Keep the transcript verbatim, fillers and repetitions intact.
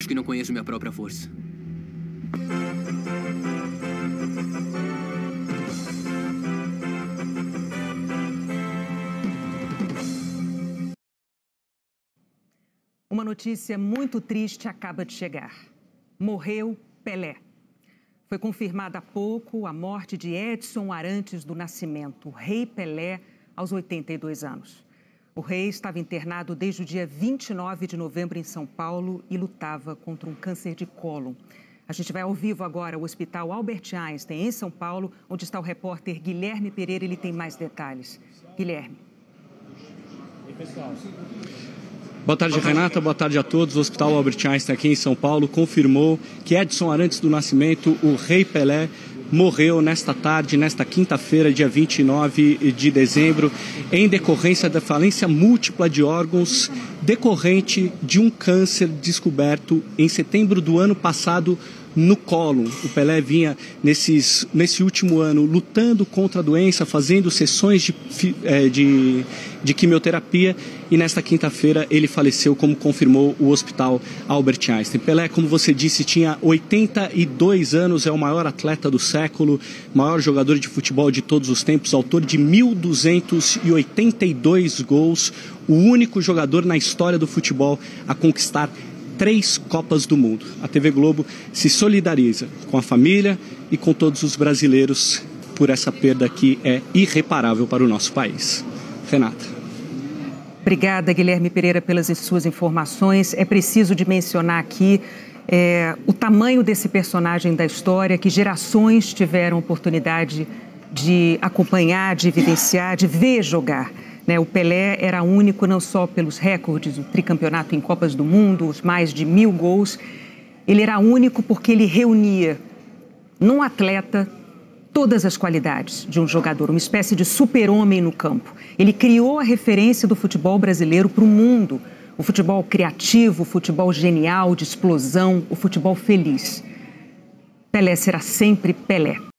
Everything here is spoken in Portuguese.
Acho que não conheço minha própria força. Uma notícia muito triste acaba de chegar. Morreu Pelé. Foi confirmada há pouco a morte de Edson Arantes do Nascimento, o Rei Pelé, aos oitenta e dois anos. O rei estava internado desde o dia vinte e nove de novembro em São Paulo e lutava contra um câncer de cólon. A gente vai ao vivo agora ao Hospital Albert Einstein, em São Paulo, onde está o repórter Guilherme Pereira. Ele tem mais detalhes. Guilherme. E pessoal? Boa tarde, Renata. Boa tarde a todos. O Hospital Albert Einstein aqui em São Paulo confirmou que Edson Arantes do Nascimento, o Rei Pelé, morreu nesta tarde, nesta quinta-feira, dia vinte e nove de dezembro, em decorrência da falência múltipla de órgãos decorrente de um câncer descoberto em setembro do ano passado no cólon. O Pelé vinha nesses, nesse último ano lutando contra a doença, fazendo sessões de, de, de quimioterapia, e nesta quinta-feira ele faleceu, como confirmou o Hospital Albert Einstein. Pelé, como você disse, tinha oitenta e dois anos, é o maior atleta do século, maior jogador de futebol de todos os tempos, autor de mil duzentos e oitenta e dois gols, o único jogador na história do futebol a conquistar três Copas do Mundo. A T V Globo se solidariza com a família e com todos os brasileiros por essa perda que é irreparável para o nosso país. Renata. Obrigada, Guilherme Pereira, pelas suas informações. É preciso de mencionar aqui é, o tamanho desse personagem da história, que gerações tiveram oportunidade de acompanhar, de evidenciar, de ver jogar. O Pelé era único não só pelos recordes, o tricampeonato em Copas do Mundo, os mais de mil gols. Ele era único porque ele reunia num atleta todas as qualidades de um jogador, uma espécie de super-homem no campo. Ele criou a referência do futebol brasileiro para o mundo. O futebol criativo, o futebol genial, de explosão, o futebol feliz. Pelé será sempre Pelé.